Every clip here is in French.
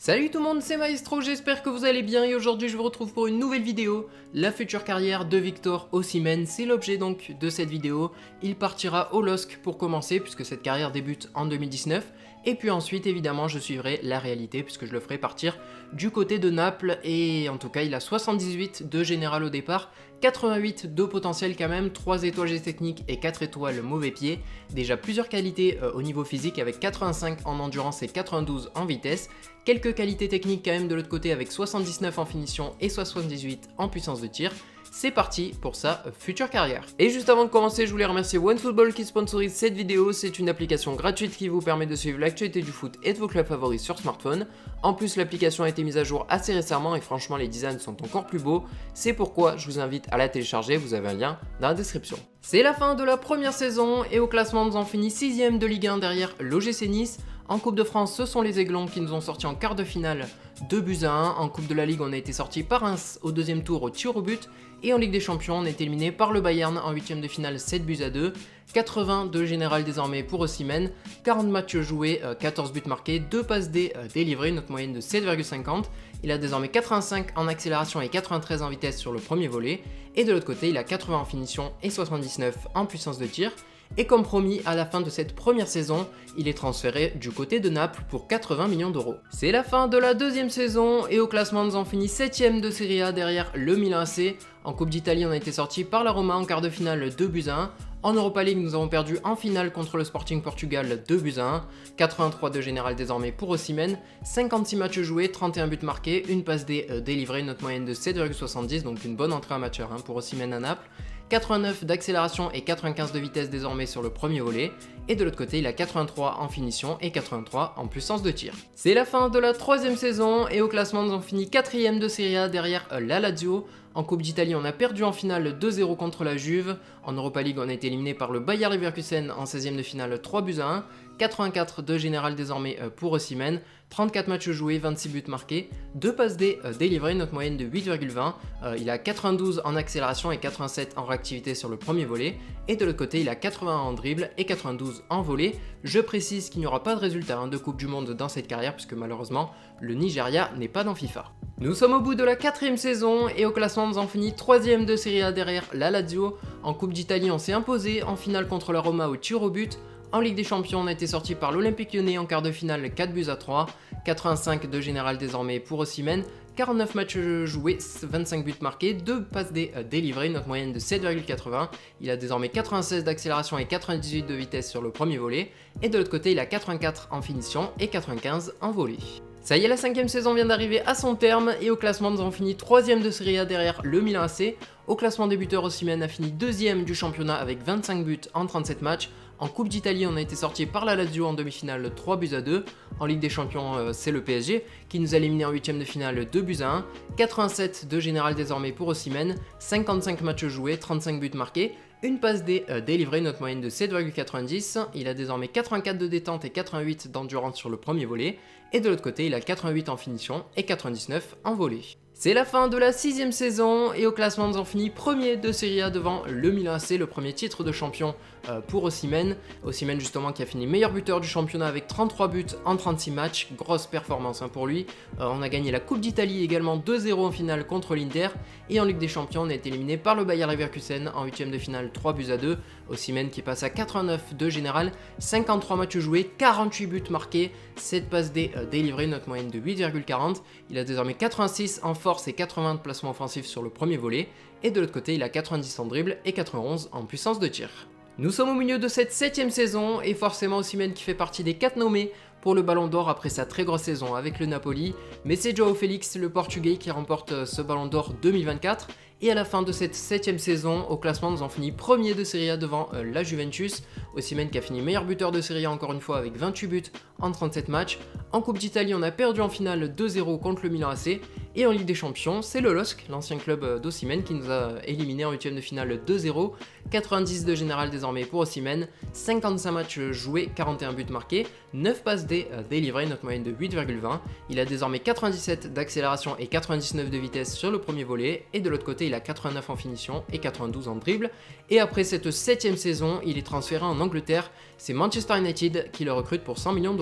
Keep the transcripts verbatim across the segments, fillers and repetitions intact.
Salut tout le monde, c'est Maestro, j'espère que vous allez bien et aujourd'hui je vous retrouve pour une nouvelle vidéo. La future carrière de Victor Osimhen, c'est l'objet donc de cette vidéo. Il partira au L O S C pour commencer puisque cette carrière débute en deux mille dix-neuf. Et puis ensuite évidemment je suivrai la réalité puisque je le ferai partir du côté de Naples. Et en tout cas il a soixante-dix-huit de général au départ, quatre-vingt-huit de potentiel quand même, trois étoiles geste technique et quatre étoiles mauvais pied. Déjà plusieurs qualités euh, au niveau physique avec quatre-vingt-cinq en endurance et quatre-vingt-douze en vitesse. Quelques qualités techniques quand même de l'autre côté avec soixante-dix-neuf en finition et soixante-dix-huit en puissance de tir. C'est parti pour sa future carrière. Et juste avant de commencer, je voulais remercier OneFootball qui sponsorise cette vidéo. C'est une application gratuite qui vous permet de suivre l'actualité du foot et de vos clubs favoris sur smartphone. En plus, l'application a été mise à jour assez récemment et franchement les designs sont encore plus beaux. C'est pourquoi je vous invite à la télécharger, vous avez un lien dans la description. C'est la fin de la première saison et au classement nous en finit sixième de Ligue un derrière l'O G C Nice. En Coupe de France, ce sont les Aiglons qui nous ont sortis en quart de finale deux buts à un. En Coupe de la Ligue, on a été sorti par Reims au deuxième tour au tir au but. Et en Ligue des Champions, on a été éliminé par le Bayern en huitième de finale sept buts à deux. quatre-vingts de général désormais pour Osimhen. quarante matchs joués, quatorze buts marqués, deux passes D délivrées, notre moyenne de sept virgule cinquante. Il a désormais quatre-vingt-cinq en accélération et quatre-vingt-treize en vitesse sur le premier volet. Et de l'autre côté, il a quatre-vingts en finition et soixante-dix-neuf en puissance de tir. Et comme promis, à la fin de cette première saison, il est transféré du côté de Naples pour quatre-vingts millions d'euros. C'est la fin de la deuxième saison et au classement nous en finit septième de Serie A derrière le Milan A C. En Coupe d'Italie, on a été sorti par la Roma en quart de finale deux buts à un. En Europa League, nous avons perdu en finale contre le Sporting Portugal deux buts à un. quatre-vingt-trois de général désormais pour Osimhen. cinquante-six matchs joués, trente et un buts marqués, une passe D euh, délivrée, notre moyenne de sept virgule soixante-dix, donc une bonne entrée en match hein, pour Osimhen à Naples. quatre-vingt-neuf d'accélération et quatre-vingt-quinze de vitesse désormais sur le premier volet. Et de l'autre côté, il a quatre-vingt-trois en finition et quatre-vingt-trois en puissance de tir. C'est la fin de la troisième saison et au classement, nous en finit quatrième de Serie A derrière la Lazio. En Coupe d'Italie, on a perdu en finale deux zéro contre la Juve. En Europa League, on a été éliminé par le Bayer Leverkusen en seizième de finale trois buts à un. quatre-vingt-quatre de général désormais pour Osimhen. trente-quatre matchs joués, vingt-six buts marqués, deux passes D délivrées, notre moyenne de huit virgule vingt. Euh, il a quatre-vingt-douze en accélération et quatre-vingt-sept en réactivité sur le premier volet. Et de l'autre côté, il a quatre-vingts en dribble et quatre-vingt-douze en volet. Je précise qu'il n'y aura pas de résultat hein, de Coupe du Monde dans cette carrière puisque malheureusement, le Nigeria n'est pas dans FIFA. Nous sommes au bout de la quatrième saison et au classement nous en finit troisième de Serie A derrière la Lazio. En Coupe d'Italie, on s'est imposé en finale contre la Roma au tir au but. En Ligue des Champions, on a été sorti par l'Olympique Lyonnais en quart de finale quatre buts à trois, quatre-vingt-cinq de général désormais pour Osimhen, quarante-neuf matchs joués, vingt-cinq buts marqués, deux passes D délivrées, notre moyenne de sept virgule quatre-vingts. Il a désormais quatre-vingt-seize d'accélération et quatre-vingt-dix-huit de vitesse sur le premier volet. Et de l'autre côté, il a quatre-vingt-quatre en finition et quatre-vingt-quinze en volet. Ça y est, la cinquième saison vient d'arriver à son terme et au classement nous en finit troisième de Serie A derrière le Milan A C. Au classement des buteurs, Osimhen a fini deuxième du championnat avec vingt-cinq buts en trente-sept matchs. En Coupe d'Italie, on a été sorti par la Lazio en demi-finale trois buts à deux. En Ligue des Champions, euh, c'est le P S G qui nous a éliminé en huitième de finale deux buts à un. quatre-vingt-sept de général désormais pour Osimhen, cinquante-cinq matchs joués, trente-cinq buts marqués. Une passe D euh, délivrée, notre moyenne de sept virgule quatre-vingt-dix. Il a désormais quatre-vingt-quatre de détente et quatre-vingt-huit d'endurance sur le premier volet. Et de l'autre côté, il a quatre-vingt-huit en finition et quatre-vingt-dix-neuf en volet. C'est la fin de la sixième saison et au classement nous en finit premier de Serie A devant le Milan A C, le premier titre de champion euh, pour Osimhen. Osimhen justement qui a fini meilleur buteur du championnat avec trente-trois buts en trente-six matchs, grosse performance hein, pour lui. Euh, on a gagné la Coupe d'Italie également deux zéro en finale contre l'Inter et en Ligue des Champions on a été éliminé par le Bayer Leverkusen en huitième de finale trois buts à deux. Osimhen qui passe à quatre-vingt-neuf de général, cinquante-trois matchs joués, quarante-huit buts marqués, sept passes D euh, délivrées, notre moyenne de huit virgule quarante. Il a désormais quatre-vingt-six en force et quatre-vingts de placements offensifs sur le premier volet, et de l'autre côté il a quatre-vingt-dix en dribble et quatre-vingt-onze en puissance de tir. Nous sommes au milieu de cette septième saison et forcément Osimhen qui fait partie des quatre nommés pour le Ballon d'Or après sa très grosse saison avec le Napoli, mais c'est João Félix le Portugais qui remporte ce Ballon d'Or deux mille vingt-quatre. Et à la fin de cette septième saison, au classement, nous en finit premier de Serie A devant euh, la Juventus. Osimhen qui a fini meilleur buteur de Serie A encore une fois avec vingt-huit buts en trente-sept matchs. En Coupe d'Italie, on a perdu en finale deux zéro contre le Milan A C. Et en Ligue des Champions, c'est le L O S C, l'ancien club d'Osimhen, qui nous a éliminé en huitième de finale deux zéro. quatre-vingt-dix de général désormais pour Osimhen, cinquante-cinq matchs joués, quarante et un buts marqués, neuf passes D délivrées, notre moyenne de huit virgule vingt. Il a désormais quatre-vingt-dix-sept d'accélération et quatre-vingt-dix-neuf de vitesse sur le premier volet. Et de l'autre côté, il a quatre-vingt-neuf en finition et quatre-vingt-douze en dribble. Et après cette septième saison, il est transféré en Angleterre. C'est Manchester United qui le recrute pour cent millions d'euros.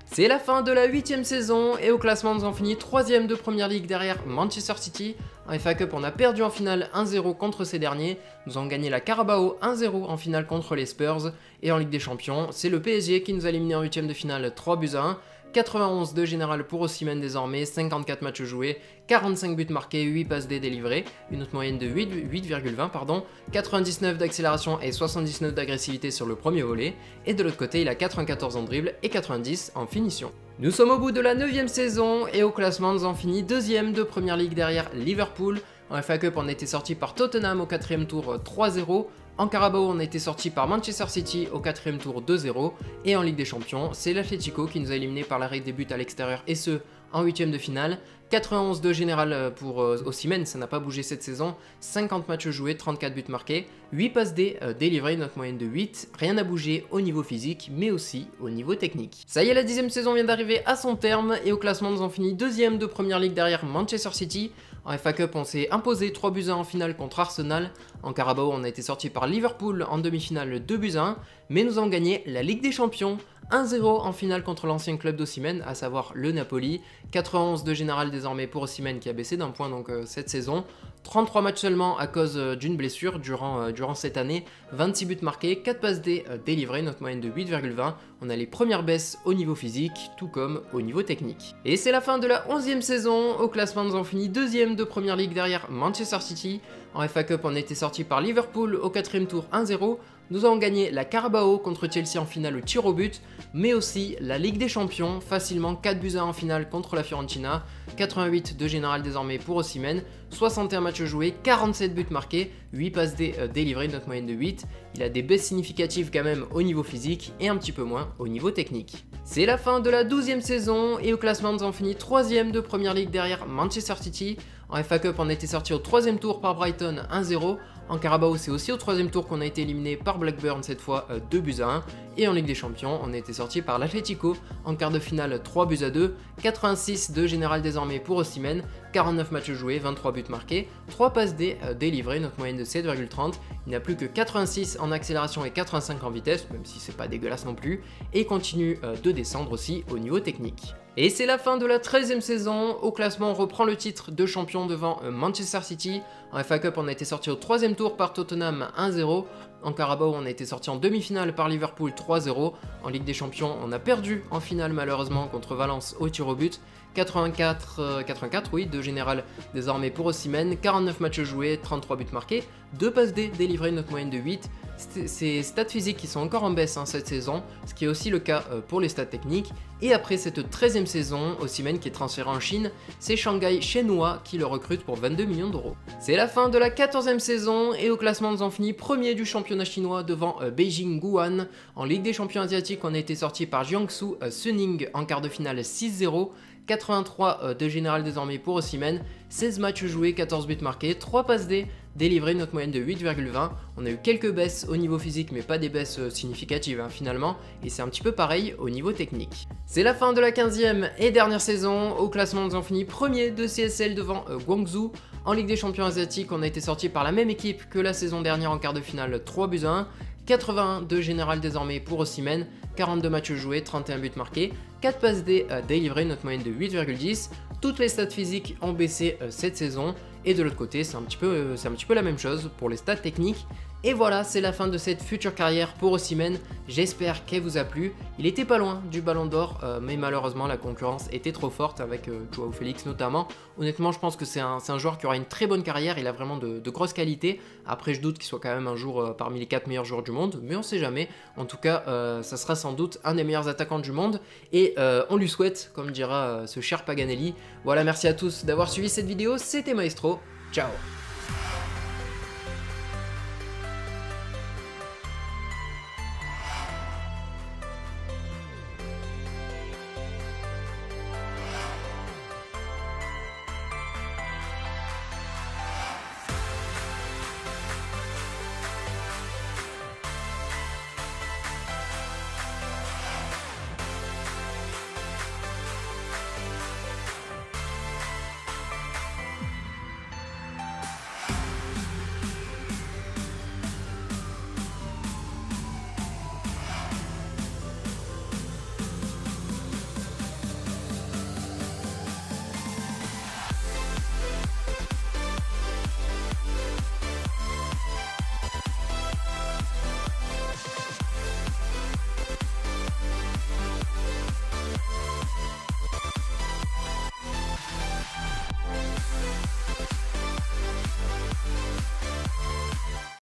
C'est la fin de la huitième saison et au classement nous avons fini troisième de Première Ligue derrière Manchester City. En F A Cup on a perdu en finale un zéro contre ces derniers, nous avons gagné la Carabao un zéro en finale contre les Spurs et en Ligue des Champions c'est le P S G qui nous a éliminé en huitième de finale trois buts à un. quatre-vingt-onze de général pour Osimhen désormais, cinquante-quatre matchs joués, quarante-cinq buts marqués, huit passes D délivrées, une autre moyenne de huit virgule vingt pardon, quatre-vingt-dix-neuf d'accélération et soixante-dix-neuf d'agressivité sur le premier volet, et de l'autre côté il a quatre-vingt-quatorze en dribble et quatre-vingt-dix en finition. Nous sommes au bout de la neuvième saison et au classement nous en finit deuxième de Première Ligue derrière Liverpool. En F A Cup on a été sorti par Tottenham au quatrième tour trois zéro. En Carabao, on a été sorti par Manchester City au quatrième tour deux zéro. Et en Ligue des Champions, c'est l'Atlético qui nous a éliminés par l'arrêt des buts à l'extérieur et ce, en huitième de finale. quatre-vingt-onze de général pour euh, Osimhen, ça n'a pas bougé cette saison. cinquante matchs joués, trente-quatre buts marqués, huit passes D euh, délivrées, notre moyenne de huit. Rien n'a bougé au niveau physique, mais aussi au niveau technique. Ça y est, la dixième saison vient d'arriver à son terme et au classement, nous en finit deuxième de Première Ligue derrière Manchester City. En F A Cup, on s'est imposé trois buts à un en finale contre Arsenal. En Carabao, on a été sorti par Liverpool en demi-finale deux buts à un. Mais nous avons gagné la Ligue des Champions un zéro en finale contre l'ancien club d'Osimhen, à savoir le Napoli. quatre-vingt-onze de général désormais pour Osimhen qui a baissé d'un point donc euh, cette saison. trente-trois matchs seulement à cause euh, d'une blessure durant, euh, durant cette année. vingt-six buts marqués, quatre passes D euh, délivrées, notre moyenne de huit virgule vingt. On a les premières baisses au niveau physique, tout comme au niveau technique. Et c'est la fin de la onzième saison. Au classement, nous avons fini deuxième de Première Ligue derrière Manchester City. En F A Cup, on a été sorti par Liverpool au quatrième tour un zéro. Nous avons gagné la Carabao contre Chelsea en finale au tir au but, mais aussi la Ligue des Champions, facilement quatre buts à un en finale contre la Fiorentina, quatre-vingt-huit de général désormais pour Osimhen, soixante et un matchs joués, quarante-sept buts marqués, huit passes D euh, délivrées, notre moyenne de huit. Il a des baisses significatives quand même au niveau physique et un petit peu moins au niveau technique. C'est la fin de la douzième saison et au classement nous avons fini troisième de Première Ligue derrière Manchester City. En F A Cup, on a été sorti au troisième tour par Brighton un zéro. En Carabao, c'est aussi au troisième tour qu'on a été éliminé par Blackburn, cette fois euh, deux buts à un. Et en Ligue des Champions, on a été sorti par l'Atlético en quart de finale trois buts à deux. quatre-vingt-six de général désormais pour Osimhen, quarante-neuf matchs joués, vingt-trois buts marqués, trois passes D euh, délivrées, notre moyenne de sept virgule trente. Il n'a plus que quatre-vingt-six en accélération et quatre-vingt-cinq en vitesse, même si c'est pas dégueulasse non plus. Et il continue euh, de descendre aussi au niveau technique. Et c'est la fin de la treizième saison. Au classement, on reprend le titre de champion devant Manchester City. En F A Cup, on a été sorti au troisième tour par Tottenham un zéro. En Carabao, on a été sorti en demi-finale par Liverpool trois zéro. En Ligue des Champions, on a perdu en finale malheureusement contre Valence au tir au but. quatre-vingt-quatre, euh, quatre-vingt-quatre oui, de général désormais pour Osimhen, quarante-neuf matchs joués, trente-trois buts marqués, deux passes D délivrées, notre moyenne de huit. Ces stats physiques qui sont encore en baisse hein, cette saison, ce qui est aussi le cas euh, pour les stats techniques. Et après cette treizième saison, Osimhen qui est transféré en Chine, c'est Shanghai Shenhua qui le recrute pour vingt-deux millions d'euros. C'est la fin de la quatorzième saison et au classement nous en finit premier du championnat chinois devant euh, Beijing Guoan. En Ligue des Champions asiatiques, on a été sorti par Jiangsu euh, Suning en quart de finale six zéro. quatre-vingt-trois de général désormais pour Osimhen, seize matchs joués, quatorze buts marqués, trois passes D délivrées, notre moyenne de huit virgule vingt. On a eu quelques baisses au niveau physique mais pas des baisses significatives hein, finalement, et c'est un petit peu pareil au niveau technique. C'est la fin de la quinzième et dernière saison. Au classement nous en finit premier de C S L devant euh, Guangzhou. En Ligue des Champions asiatiques, on a été sorti par la même équipe que la saison dernière en quart de finale trois buts à un. quatre-vingt-un de général désormais pour Osimhen, quarante-deux matchs joués, trente et un buts marqués, quatre passes D euh, délivrées, notre moyenne de huit virgule dix. Toutes les stats physiques ont baissé euh, cette saison et de l'autre côté c'est un, petit peu, euh, c'est un petit peu la même chose pour les stats techniques. Et voilà, c'est la fin de cette future carrière pour Osimhen. J'espère qu'elle vous a plu. Il était pas loin du Ballon d'Or, euh, mais malheureusement la concurrence était trop forte avec euh, Joao Félix notamment. Honnêtement, je pense que c'est un, un joueur qui aura une très bonne carrière. Il a vraiment de, de grosses qualités. Après, je doute qu'il soit quand même un jour euh, parmi les quatre meilleurs joueurs du monde, mais on sait jamais. En tout cas, euh, ça sera sans doute un des meilleurs attaquants du monde et euh, on lui souhaite, comme dira euh, ce cher Paganelli. Voilà, merci à tous d'avoir suivi cette vidéo. C'était Maestro. Ciao.